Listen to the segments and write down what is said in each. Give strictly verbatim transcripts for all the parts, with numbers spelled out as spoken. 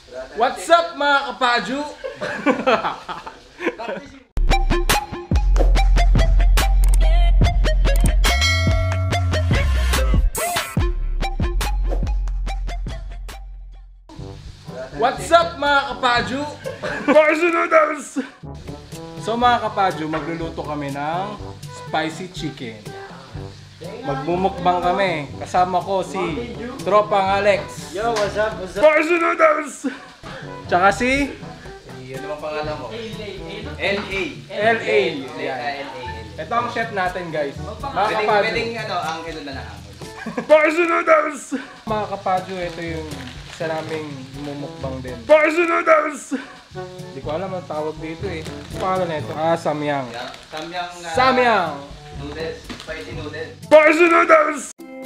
What's up mga kapaju? What's up mga kapaju? So mga kapaju, magluluto kami ng spicy chicken. Magmumukbang kami. Kasama ko si Tropang Alex. Yo, what's up? What's up? Spicy noodles! Tsaka si Ano bang pangalan mo? L A. L A. Yan. Ito ang chef natin guys. Mga Pwedeng, kapaju. pwedeng ano, ang kilo na lang. Spicy noodles! Mga kapaju, ito yung isa naming mumukbang din. Spicy noodles! Hindi ko alam ang tawag dito eh. Paano na ito? Ah, samyang. Yeah. Samyang uh, Samyang! noodles. Spicy noodles. Spicy noodles!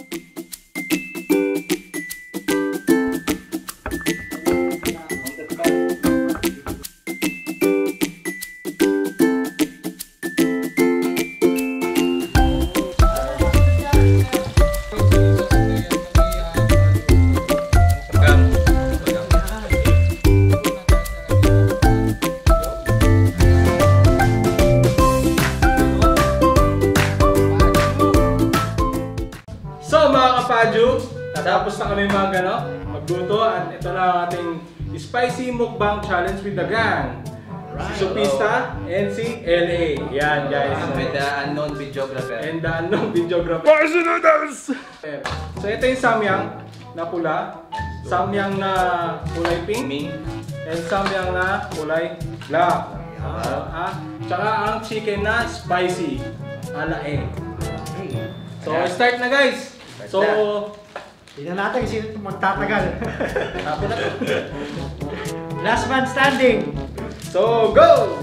So mga kapaju, natapos na kami mag ano, magluto at ito na ang ating spicy mukbang challenge with the gang. Si Supista and si L A. Yan guys. With the unknown videographer. And the unknown videographer. Spicy noodles! So ito yung samyang na pula, samyang na kulay pink, Ming. and samyang na kulay black. Ah, tsaka ang chicken na spicy, ala eh. So start na guys. So, tingnan natin sino magtatagal. tapos na to. Last man standing. So, go!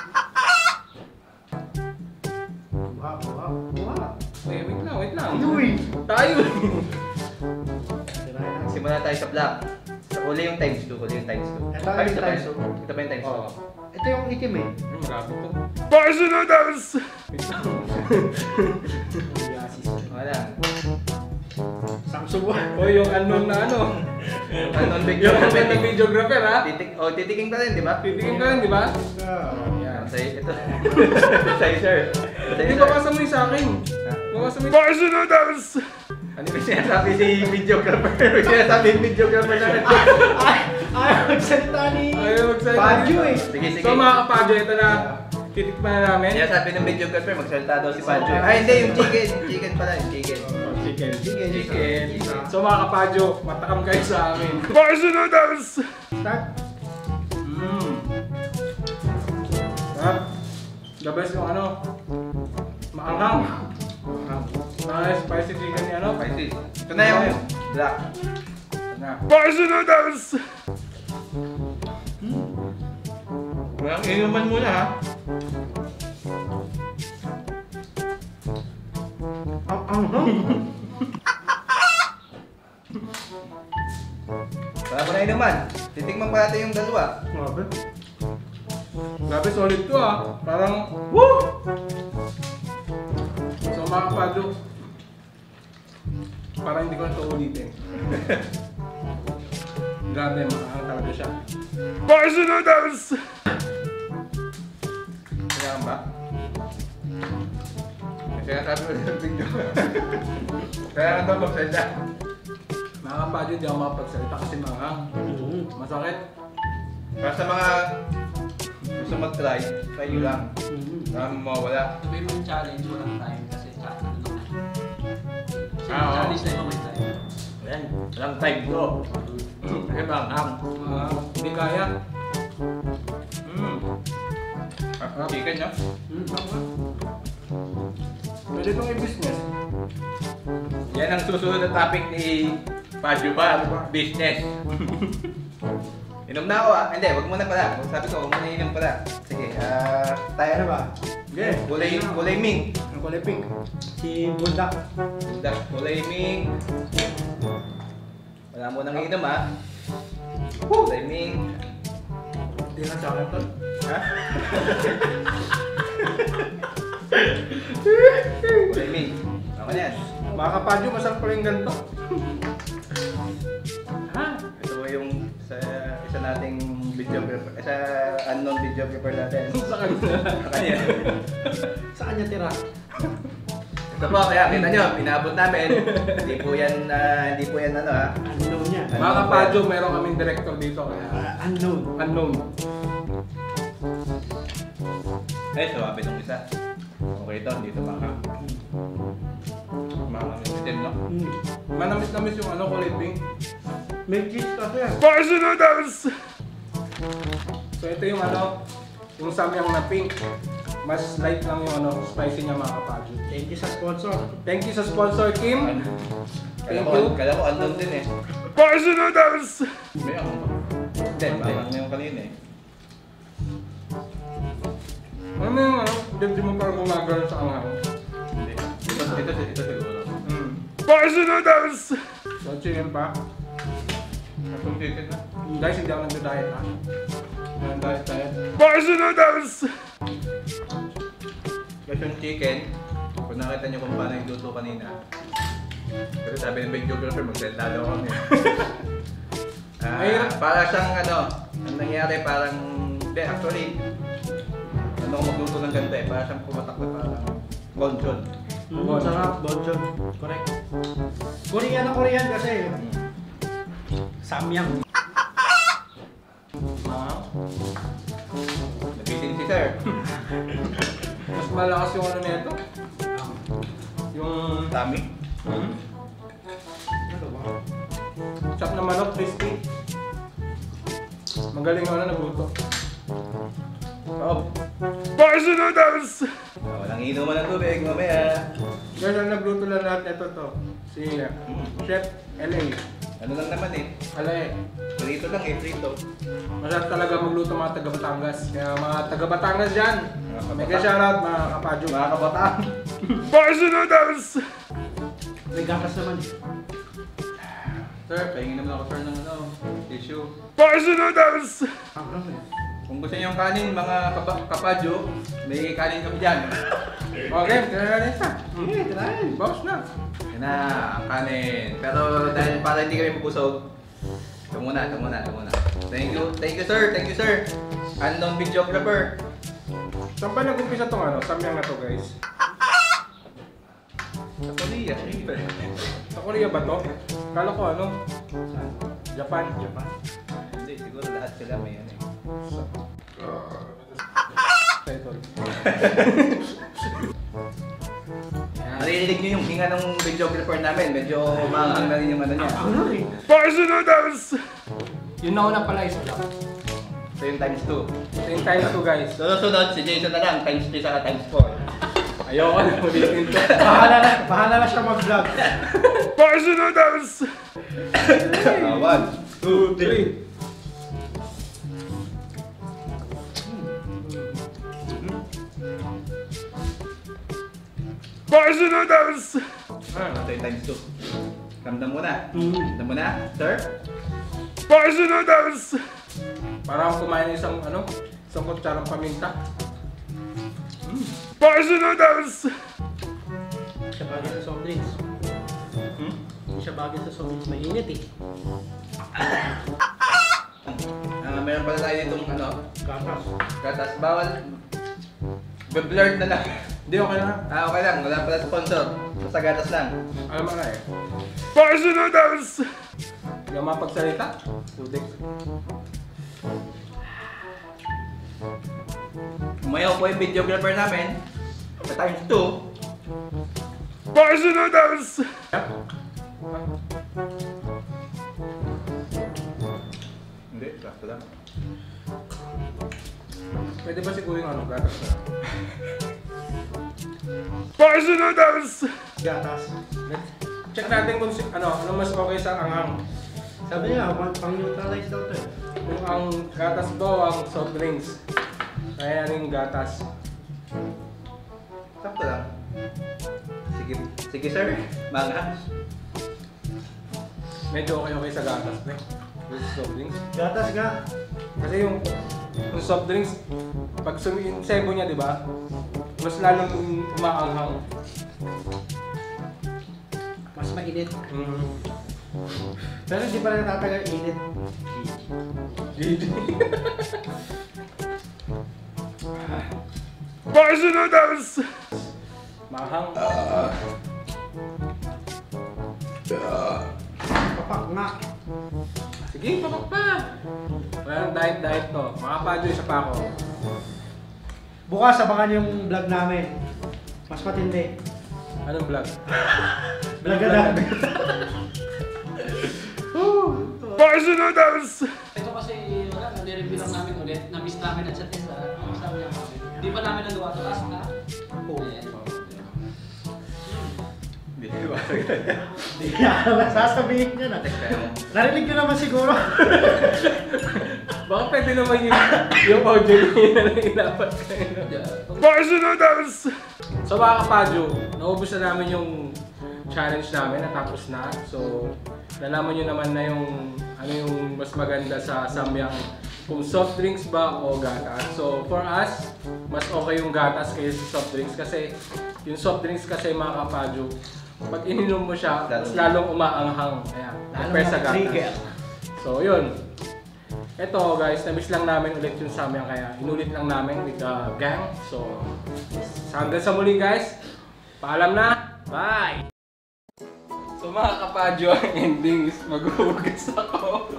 Wow, wow, wow. Wait, wait lang, wait lang. Uy! Tayo! Simula tayo sa black. Sa huli yung times two. Huli yung times two. Ito Ay, yung ito times pa two. yun. Ito pa yung times two. Oh. Ito yung itim eh. Hmm, grabe to. Spicy noodles! Wait lang. Wala. Samsung. O yung unknown na ano. Unknown Yung videographer. unknown na videographer ha. Titik, oh, titiking ka rin, di ba? Titigin ka rin, di ba? Yan. Sa'yo, ito. Sa'yo, sir. Sa'yo, Hindi, sir. babasa mo yung sa akin. Babasa mo yung Spicy noodles! Ano yung sinasabi si videographer? May sinasabi yung videographer na rin. Ay, ay, magsalita ni Ayaw magsalita. Padyo eh. Sige, sige. So mga kapadyo, ito na. Titikman na namin. Sinasabi ng videographer, magsalita daw si Padre. Ay, hindi, yung chicken. Yung chicken pala, yung chicken. Chicken. Chicken. Chicken. So mga kapadyo, matakam kayo sa amin. Spicy noodles! Start. Mmm. Sarap. The best yung ano, maanghang. Mga spicy chicken ni ano? Spicy. Ito na yung black. Ito na. Spicy noodles! Walang inuman muna ha. Ang anghang. Wala ko na inuman. Titikman pa natin yung dalawa. Grabe. Grabe, solid to ah. Parang, woo! So mga kapadyo, parang hindi ko na ito ulitin. Grabe, maanghang talaga siya. Spicy noodles! Kailangan ba? Kasi nasabi ko sa video. Kailangan daw magsalita. Mga kapadyo, hindi ako makapagsalita kasi maanghang. Masakit. Para sa mga gusto mag-try, try nyo lang. Kaya mawawala. Sabihin mo yung challenge, walang time kasi challenge lang. So, Ah, oo. challenge na yung may time. Ayan, walang time to. Kasi maanghang. Ah, hindi kaya. Mm. Ah, chicken nyo? Pwede itong i-business. Yan ang susunod na topic ni Padyo ba? Business. Inom na ako ah. Hindi, wag muna pala. Sabi ko, wag muna inom pala. Sige, ah... tayo ano ba? Okay. Kulay, kulay ming. Ang kulay pink. Si Bundak. Da- Kulay ming. Wala mo nang inom ah. Kulay ming. Hindi na sa akin to. Ha? Kulay ming. Tama na yan. Mga kapadyo, masarap pala yung ganito. Ito yung sa isa nating videographer, sa unknown videographer natin. Sa kanya. Sa kanya. Saan niya tira? Ito po, kaya kita nyo, pinabot namin. Hindi po yan, ah, hindi po yan ano ha. Unknown niya. Mga kapadyo, meron kaming director dito kaya Ah, unknown. unknown. Eh, suwabe itong isa. Okay ito, dito baka. Mga itim, no? Hmm. Manamis-namis yung ano, kulay pink. May cheese kasi yan. So ito yung ano, yung samyang na pink. Mas light lang yung ano, spicy niya mga kapadyo. Thank you sa sponsor. Thank you sa sponsor, Kim. Kala Thank ko, you. kala ko unknown din eh. May ako ba? Hindi, parang yung kanina eh. Ano mo yung ano, hindi mo parang gumagano sa anghang. Hindi. Ito, ito, ito siguro. Mm. So chicken pa. Itong chicken na. Guys, hindi ako nagda-diet ha. Nag-diet diet. Kasi yung chicken, kung nakita nyo kung paano yung luto kanina. Kasi sabi ng videographer, mag-send daw kami. Ah, Mahirap. para siyang ano, ang nangyari parang, hindi actually, ano kung magluto ng ganda eh, para siyang pumatak na parang bonchon. Mm, Bon. sarap, bonchon. Correct. Korean na Korean kasi. Samyang. Ah. Nabitin si sir. Mas malakas yung ano nito. Yung Tami. hmm? Ano ba? Chop na manok, crispy. Magaling yung ano, nagluto. Oh. Ah, walang inuman ng tubig, mamaya. Guys, ang nagluto lang natin ito to. Si Chef L A. Ano lang naman eh. L A. Prito lang eh, prito. Masarap talaga magluto mga taga Batangas. Kaya mga taga Batangas dyan. Mga Mega kabata- shoutout mga kapadyo. Mga kabataan. May gatas naman. Sir, pahingin naman ako sir ng ano, tissue. Ang ano eh. Kung gusto niyo yung kanin, mga kapa kapadyo, may kanin kami dyan. Okay, kaya na isa. Eh, tirahin. Boss na. Yan na, ang kanin. Pero dahil para hindi kami pupusog, ito muna, ito muna, ito muna. Thank you, thank you sir, thank you sir. Unknown videographer. Saan pa nag-umpisa itong ano? Samyang na to guys. Sa Korea, syempre. Sa Korea ba to? Kala ko ano? Japan. Japan. Hindi, siguro lahat sila may ano eh. Title. Naririnig niyo yung hinga ng videographer namin, medyo maanghang na rin yung ano niya. Ano eh. Yun na una pala isa lang. So yung times two. Same times two guys. Sunod-sunod, si Jason na lang, times three saka times four. Ayoko na ulitin to. Bahala na, bahala na siya mag-vlog. Ah, one, Two, three. Ah, ito yung times two. Ramdam mo na. Mm. Ramdam mo na, sir? parang kumain ng isang ano? Isang kutsarang paminta. Siya bagay sa soft drinks. Hmm? Hindi siya bagay sa soft drinks. Mainit eh. Ah, meron pala tayo ditong ano, Gatas. gatas bawal. Be-blurred na lang. Hindi, okay na. Ah, okay lang, wala pala sponsor. Basta gatas lang. Alam mo na eh. Hindi ako mapagsalita. Sudik. Umayaw po yung videographer namin. Sa times two. Yeah. Hindi, sakto lang. Pwede ba siguro yung ano? Gatas na. Gatas. Check natin kung si, ano, ano mas okay sa anghang. Sabi niya, pang-neutralize daw to eh. Kung ang gatas daw ang soft drinks. Kaya yung gatas. Sakto lang. Sige, sige sir. Manga. Medyo okay-okay sa gatas, pre. With soft drinks. Gatas nga. Kasi yung, yung soft drinks, pag sumiin sebo niya, di ba? Mas lalong umaanghang. Mas mainit. Mm. Pero hindi pa rin natatagal init. G G. Spicy noodles! Mahang. Papak nga. Sige, papak pa. Walang diet-diet to. Mga Padyo, isa pa ako. Bukas, abangan yung vlog namin. Mas matindi. Anong vlog? Vlog na. Spicy noodles! Ito kasi, wala, nare-review lang namin ulit. Na-miss namin at sa test, ah. Sabi niya kami. Di pa namin nagawa ito last na. Oo. Ayan. Hindi ko ba? Hindi na sasabihin niya na. Narinig niyo naman siguro. Baka pwede naman yung, yung audio niya na lang inapat kayo. Spicy noodles! So mga kapadyo, naubos na namin yung challenge namin, natapos na. So, nalaman nyo naman na yung ano yung mas maganda sa samyang, kung soft drinks ba o gatas. So, for us, mas okay yung gatas kaysa sa soft drinks kasi yung soft drinks kasi mga kapadyo, pag ininom mo siya, mas lalong umaanghang. Ayan, compare sa gatas. So, yun. Ito guys, na-miss lang namin ulit yung samyang kaya inulit lang namin with the gang. So, hanggang sa muli guys. Paalam na. Bye! So mga kapadyo, ang ending is maghuhugas ako.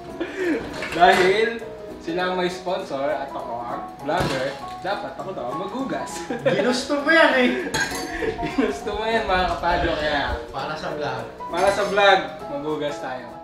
Dahil sila ang may sponsor at ako ang vlogger, dapat ako daw maghugas. Ginusto mo yan eh. Ginusto mo yan mga kapadyo kaya Para sa vlog. para sa vlog, maghugas tayo.